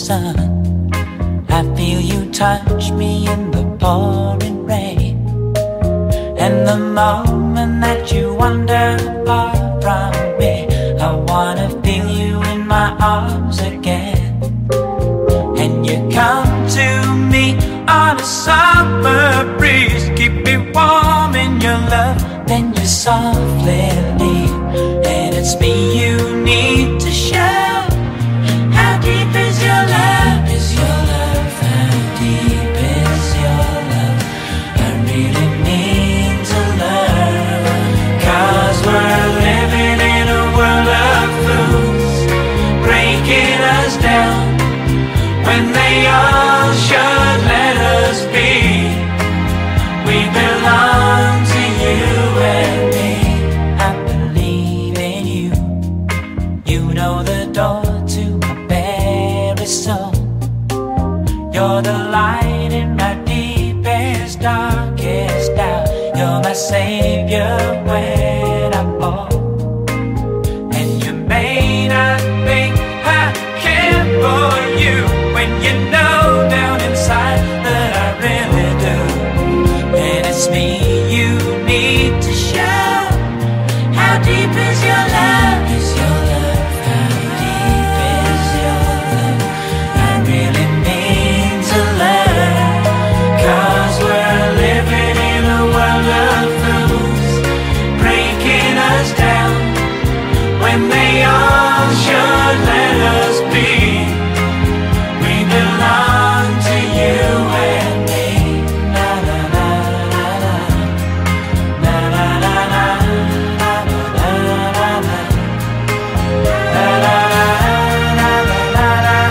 sun. I feel you touch me in the pouring rain. And the moment that you wander far from me, I wanna feel you in my arms again. And you come to me on a summer breeze, keep me warm in your love, then you softly leave. And it's me you need to show. How deep is your love? Is your love? How deep is your love? I really need to learn. 'Cause we're living in a world of fools, breaking us down when they all should let us be. We belong to you and me. I believe in you. You know the door to my very soul. You're the light in my deepest, darkest doubt. You're my savior when I fall. And you may not think I care for you, when you know down inside that I really do. And it's me you need to show. How deep is your love? Is your love? How deep is your love? I really need to learn. 'Cause we're living in a world of fools, breaking us down when they all should let us be. We belong to you and me. Na na na na na, na na na na, na na na na, na na na na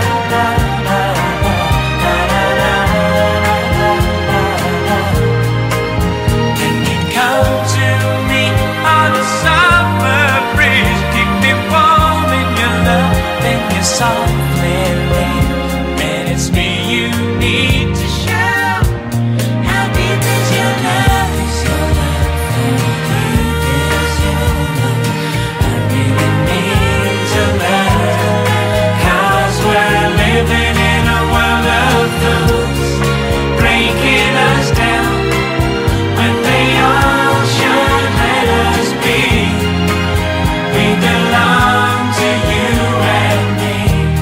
na. And you come to me on a summer breeze, keep me warm in your love, then you softly leave. And it's me you need to show. How deep is your love? Is your love? How deep is your love? I really need to learn. 'Cause we're living in a world of fools, breaking us down when they all should let us be. We belong to you and me.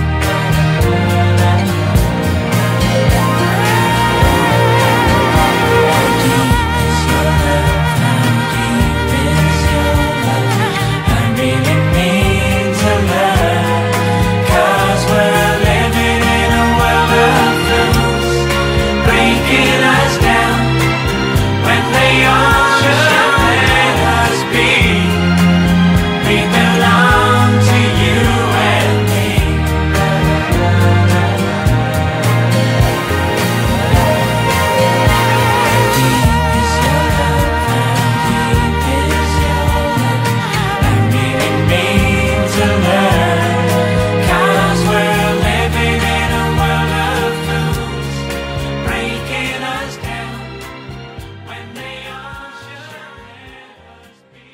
How deep is your love? How deep is your love? I really need to learn. 'Cause we're living in a world of fools, breaking us down when they all should let us be. We belong to you and me. How deep is your love? How deep is your love? I really need to learn. 'Cause we're living in a world of fools, breaking us down when they all should let us be.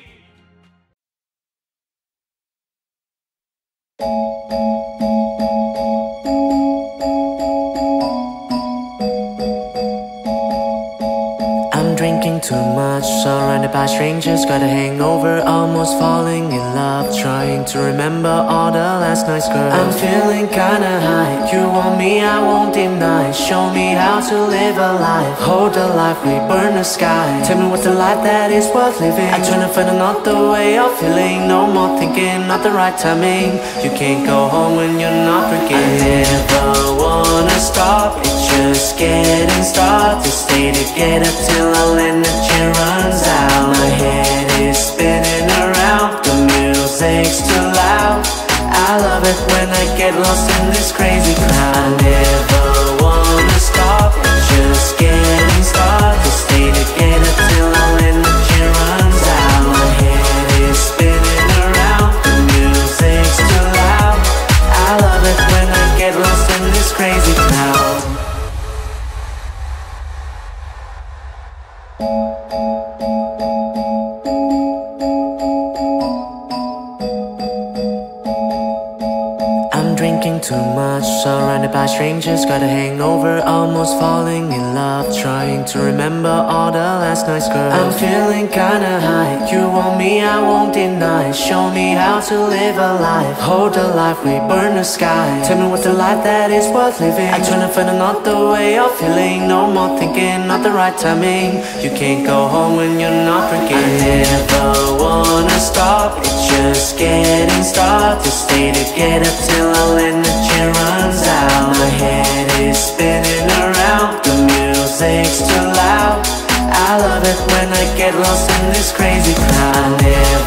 I'm drinking too much, surrounded by strangers, got a hangover, almost falling in love, trying to remember all the last night's girl. I'm feeling kinda high, you want me, I won't deny. Show me how to live a life, hold the life, we burn the sky. Tell me what's the life that is worth living. I try to find another way of feeling, no more thinking, not the right timing. You can't go home when you're not drinking. I never wanna stop, it's just getting started. Stay together till our energy runs out. My head is spinning around, the music's too loud. I love it when I get lost in this crazy crowd. I never wanna stop, it's just getting started. Stay together till our energy runs out. My head is spinning around, the music's too loud. I love it when I get lost in this crazy crowd. too much, surrounded by strangers, got a hangover, almost falling in love, trying to remember all the last night's girl. I'm feeling kinda high, you want me, I won't deny. Show me how to live a life, hold the life, we burn the sky. Tell me what's the life that is worth living. I'm trying to find another way of feeling, no more thinking, not the right timing. You can't go home when you're not drinking. I never wanna stop, it's just getting started. Stay together till our energy runs out. My head is spinning around, the music's too loud. I love it when I get lost in this crazy crowd. I never